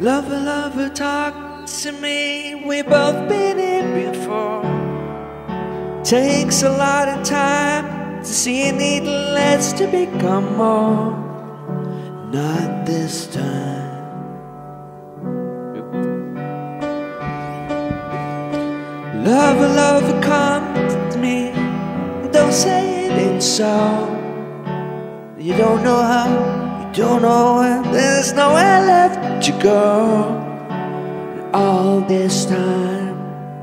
Lover, lover, talk to me. We've both been here before. Takes a lot of time to see a need less to become more. Not this time. Lover, lover, come to me. Don't say it ain't so. You don't know how, you don't know when. There's nowhere left to go. And all this time,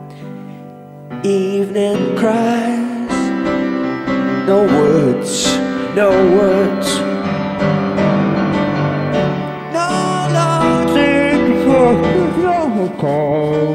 evening cries. No words, no words. No, Lord, no call.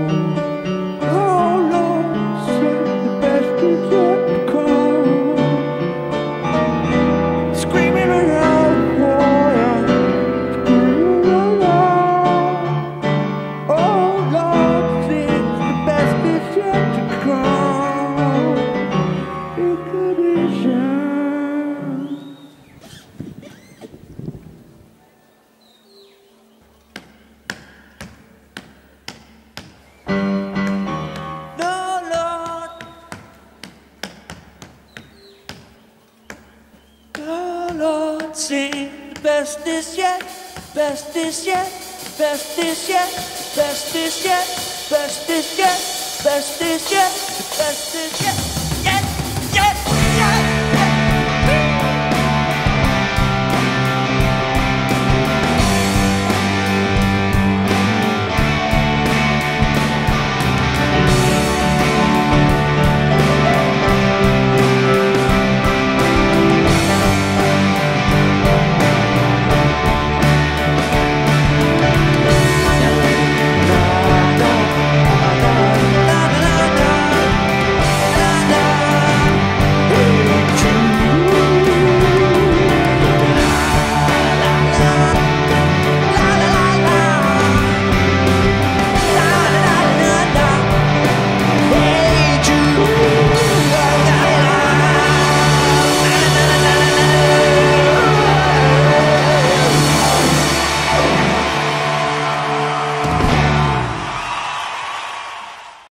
Lord, sing the best is yet, best is yet, best is yet, best is yet, best is yet, best is yet, best is yet.